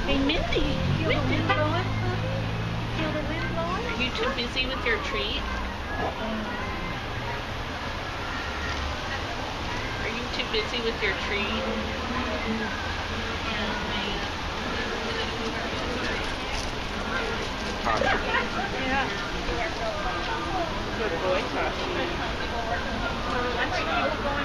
Hey, Mindy. Feel the wind blowing? Feel the wind blowing? Are you too busy with your treat? Are you too busy with your treat? Yeah. Good boy, Tashi. So, I think you were going